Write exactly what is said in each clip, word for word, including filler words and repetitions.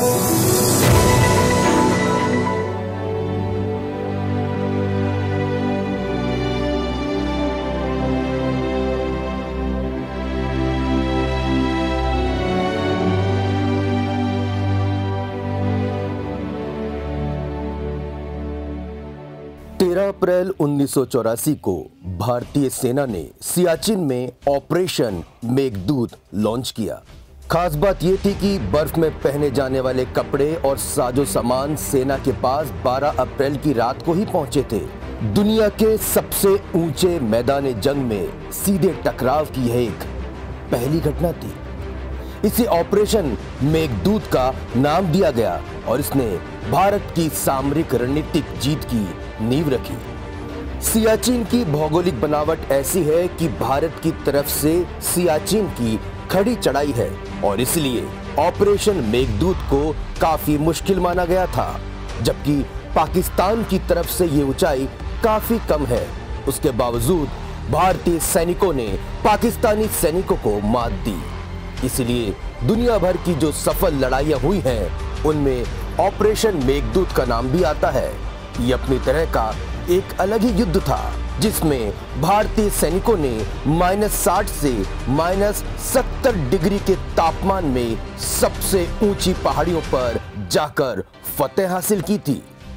तेरह अप्रैल उन्नीस सौ चौरासी को भारतीय सेना ने सियाचिन में ऑपरेशन मेघदूत लॉन्च किया। खास बात यह थी कि बर्फ में पहने जाने वाले कपड़े और साजो सामान सेना के पास बारह अप्रैल की रात को ही पहुंचे थे। दुनिया के सबसे ऊंचे मैदान जंग में सीधे टकराव की यह एक पहली घटना थी। इसे ऑपरेशन मेघदूत का नाम दिया गया और इसने भारत की सामरिक रणनीतिक जीत की नींव रखी। सियाचिन की भौगोलिक बनावट ऐसी है कि भारत की तरफ से सियाचिन की खड़ी चढ़ाई है और इसलिए ऑपरेशन मेघदूत को काफी मुश्किल माना गया था, जबकि पाकिस्तान की तरफ से ये ऊंचाई काफी कम है। उसके बावजूद भारतीय सैनिकों ने पाकिस्तानी सैनिकों को मात दी। इसलिए दुनिया भर की जो सफल लड़ाइयां हुई हैं, उनमें ऑपरेशन मेघदूत का नाम भी आता है। ये अपनी तरह का एक अलग ही युद्ध था, जिसमें भारतीय सैनिकों ने माइनस साठ से माइनस सत्तर डिग्री के तापमान में सबसे ऊंची पहाड़ियों पर जाकर फतेह हासिल की थी।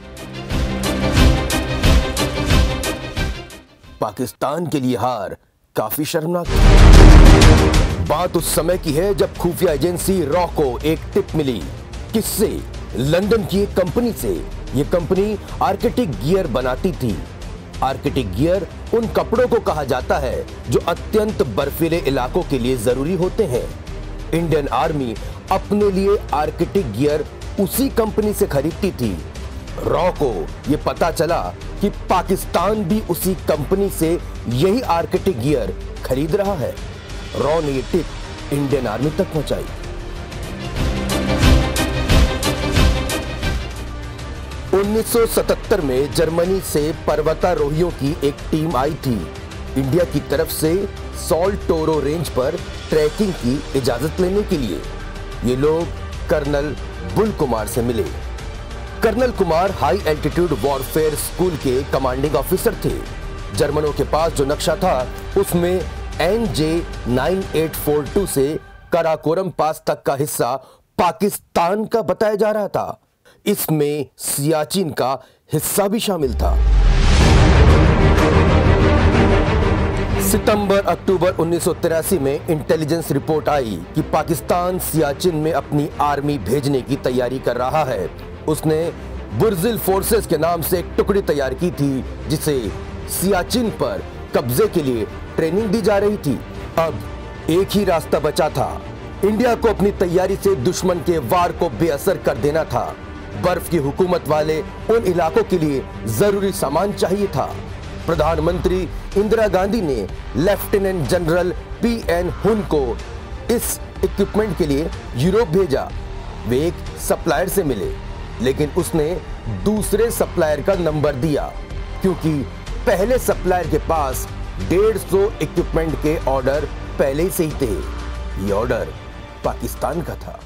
पाकिस्तान के लिए हार काफी शर्मनाक थी। बात उस समय की है जब खुफिया एजेंसी रॉ को एक टिप मिली। किससे? लंदन की एक कंपनी से। यह कंपनी आर्कटिक गियर बनाती थी। आर्कटिक गियर उन कपड़ों को कहा जाता है जो अत्यंत बर्फीले इलाकों के लिए जरूरी होते हैं। इंडियन आर्मी अपने लिए आर्कटिक गियर उसी कंपनी से खरीदती थी। रॉ को यह पता चला कि पाकिस्तान भी उसी कंपनी से यही आर्कटिक गियर खरीद रहा है। रॉ ने यह टिप इंडियन आर्मी तक पहुंचाई। उन्नीस सौ सतहत्तर में जर्मनी से पर्वतारोहियों की एक टीम आई थी। इंडिया की तरफ से सॉल्ट टोरो रेंज पर ट्रैकिंग की इजाजत लेने के लिए ये लोग कर्नल बुल कुमार से मिले। Colonel Kumar high altitude warfare school के कमांडिंग ऑफिसर थे। जर्मनों के पास जो नक्शा था उसमें N J nine eight four two से कराकोरम पास तक का हिस्सा पाकिस्तान का बताया जा रहा था। इसमें सियाचिन का हिस्सा भी शामिल था। सितंबर अक्टूबर उन्नीस सौ तिरासी में इंटेलिजेंस रिपोर्ट आई कि पाकिस्तान सियाचिन में अपनी आर्मी भेजने की तैयारी कर रहा है। उसने बुर्जिल फोर्सेस के नाम से एक टुकड़ी तैयार की थी, जिसे सियाचिन पर कब्जे के लिए ट्रेनिंग दी जा रही थी। अब एक ही रास्ता बचा था। इंडिया को अपनी तैयारी से दुश्मन के वार को बेअसर कर देना था। बर्फ की हुकूमत वाले उन इलाकों के लिए जरूरी सामान चाहिए था। प्रधानमंत्री इंदिरा गांधी ने लेफ्टिनेंट जनरल पी एन हुन को इस इक्विपमेंट के लिए यूरोप भेजा। वे एक सप्लायर से मिले, लेकिन उसने दूसरे सप्लायर का नंबर दिया, क्योंकि पहले सप्लायर के पास डेढ़ सौ इक्विपमेंट के ऑर्डर पहले से ही थे। ये ऑर्डर पाकिस्तान का था।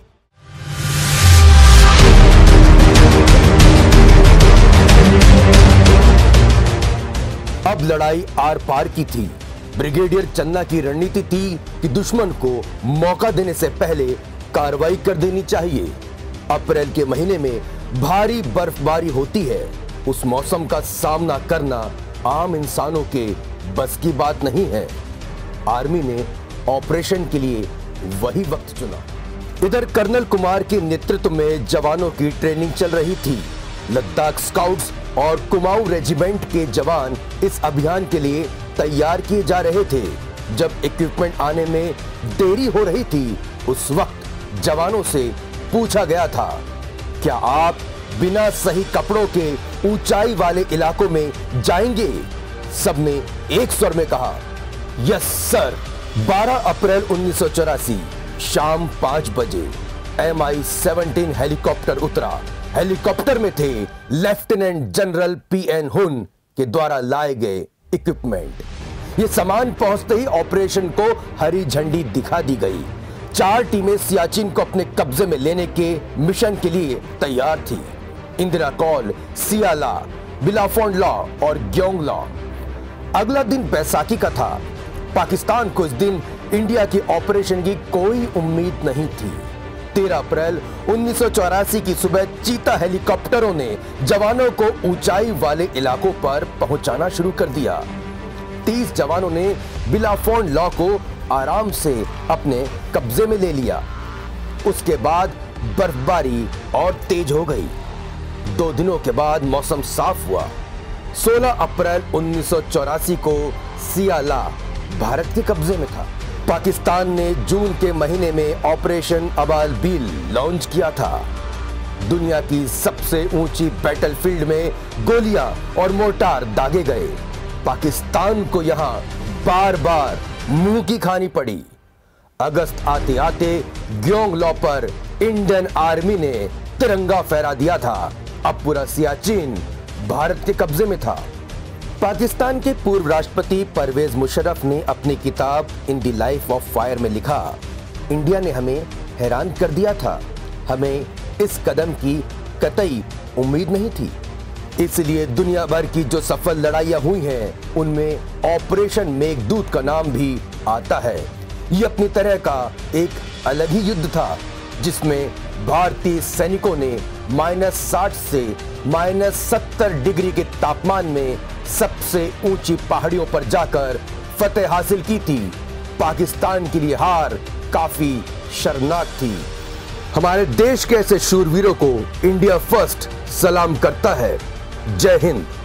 अब लड़ाई आर पार की थी। ब्रिगेडियर चन्ना की रणनीति थी कि दुश्मन को मौका देने से पहले कार्रवाई कर देनी चाहिए। अप्रैल के महीने में भारी बर्फबारी होती है। उस मौसम का सामना करना आम इंसानों के बस की बात नहीं है। आर्मी ने ऑपरेशन के लिए वही वक्त चुना। इधर कर्नल कुमार के नेतृत्व में जवानों की ट्रेनिंग चल रही थी। लद्दाख स्काउट्स और कुमाऊं रेजिमेंट के जवान इस अभियान के लिए तैयार किए जा रहे थे। जब इक्विपमेंट आने में देरी हो रही थी, उस वक्त जवानों से पूछा गया था, क्या आप बिना सही कपड़ों के ऊंचाई वाले इलाकों में जाएंगे? सबने एक स्वर में कहा, यस सर। बारह अप्रैल उन्नीस सौ चौरासी शाम पांच बजे एम आई सेवनटीन हेलीकॉप्टर उतरा। हेलीकॉप्टर में थे लेफ्टिनेंट जनरल पी एन हुन के द्वारा लाए गए इक्विपमेंट। ये सामान पहुंचते ही ऑपरेशन को हरी झंडी दिखा दी गई। चार टीमें सियाचिन को अपने कब्जे में लेने के मिशन के लिए तैयार थी। इंदिरा कौल, सियाला, बिलाफोंडला और ग्योंगला। अगला दिन बैसाखी का था। पाकिस्तान को इस दिन इंडिया के ऑपरेशन की कोई उम्मीद नहीं थी। तेरह अप्रैल उन्नीस सौ चौरासी की सुबह चीता हेलीकॉप्टरों ने जवानों को ऊंचाई वाले इलाकों पर पहुंचाना शुरू कर दिया। तीस जवानों ने बिलाफोंडला को आराम से अपने कब्जे में ले लिया। उसके बाद बर्फबारी और तेज हो गई। दो दिनों के बाद मौसम साफ हुआ। सोलह अप्रैल उन्नीस सौ चौरासी को सियाला भारत के कब्जे में था। पाकिस्तान ने जून के महीने में ऑपरेशन अबाल बील लॉन्च किया था। दुनिया की सबसे ऊंची बैटलफील्ड में गोलियां और मोर्टार दागे गए। पाकिस्तान को यहां बार बार मुंह की खानी पड़ी। अगस्त आते आते ग्योंगला पर इंडियन आर्मी ने तिरंगा फहरा दिया था। अब पूरा सियाचिन भारत के कब्जे में था। पाकिस्तान के पूर्व राष्ट्रपति परवेज मुशर्रफ ने अपनी किताब in the life of fire में लिखा, इंडिया ने हमें हैरान कर दिया था। हमें इस कदम की कतई उम्मीद नहीं थी। इसलिए दुनिया भर की जो सफल लड़ाइयां हुई हैं उनमें ऑपरेशन मेघदूत का नाम भी आता है। ये अपनी तरह का एक अलग ही युद्ध था जिसमें भारतीय सैनिकों ने माइनस साठ से माइनस सत्तर डिग्री के तापमान में सबसे ऊंची पहाड़ियों पर जाकर फतेह हासिल की थी। पाकिस्तान के लिए हार काफी शर्मनाक थी। हमारे देश के ऐसे शूरवीरों को इंडिया फर्स्ट सलाम करता है। जय हिंद।